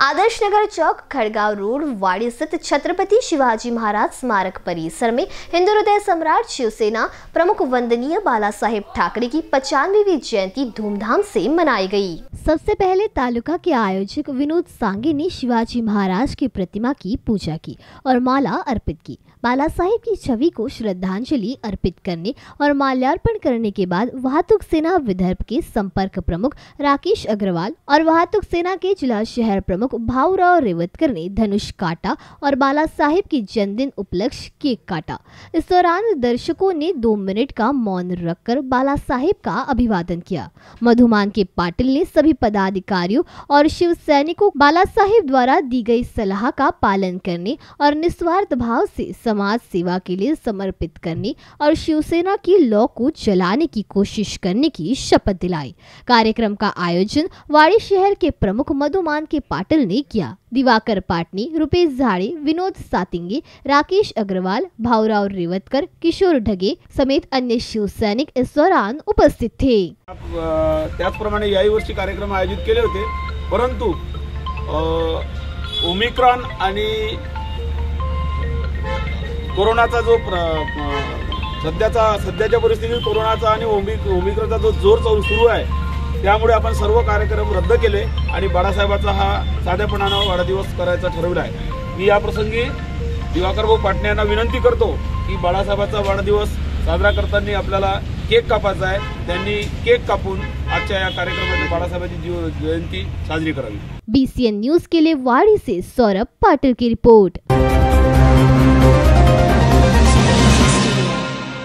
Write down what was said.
आदर्श नगर चौक Khadgaon road वाड़ी स्थित छत्रपति शिवाजी महाराज स्मारक परिसर में हिंदू हृदय सम्राट शिवसेना प्रमुख वंदनीय बाला साहेब ठाकरे की 95वीं जयंती धूमधाम से मनाई गई। सबसे पहले तालुका के आयोजक विनोद सांगे ने शिवाजी महाराज की प्रतिमा की पूजा की और माला अर्पित की। बाला साहेब की छवि को श्रद्धांजलि अर्पित करने और माल्यार्पण करने के बाद वाहतुक सेना विदर्भ के संपर्क प्रमुख राकेश अग्रवाल और वाहतुक सेना के जिला शहर प्रमुख भाऊराव रेवतकर ने धनुष काटा और बाला साहेब की जन्मदिन उपलक्ष्य केक काटा। इस दौरान दर्शकों ने 2 मिनट का मौन रखकर बाला साहेब का अभिवादन किया। मधुमान के पाटिल ने सभी पदाधिकारियों और शिव सैनिकों बाला साहेब द्वारा दी गई सलाह का पालन करने और निस्वार्थ भाव से समाज सेवा के लिए समर्पित करने और शिवसेना की लौ को जलाने की कोशिश करने की शपथ दिलाई। कार्यक्रम का आयोजन वाड़ी शहर के प्रमुख मधुमान के पाटिल ने किया। दिवाकर पाटनी, रुपेश झाड़े, विनोद सातिंगे, राकेश अग्रवाल, भाऊराव रेवतकर, किशोर ढगे समेत अन्य शिव सैनिक इस दौरान उपस्थित थे। त्याचप्रमाणे याही वर्षी कार्यक्रम आयोजित केले होते, परंतु ओमिक्रॉन आणि कोरोनाचा जो सध्याच्या परिस्थितीत कोरोनाचा आणि ओमिक्रॉनचा जो जोर सुरू आहे, त्यामुळे आपण सर्व कार्यक्रम रद्द केले आणि बाळासाहेबांचा हा साधेपणाने वाढदिवस करायचा ठरवला आहे। मी या प्रसंगी दिवाकर भाऊ पाटणे यांना विनंती करतो की बाळासाहेबांचा वाढदिवस साजरा करताना आपल्याला केक कापायचा आहे। त्यांनी केक कापून आजच्या या कार्यक्रमात बाळासाहेबांची जयंती साजरी करावी। BCN न्यूज के लिए वाड़ी से सौरभ पाटिल की रिपोर्ट।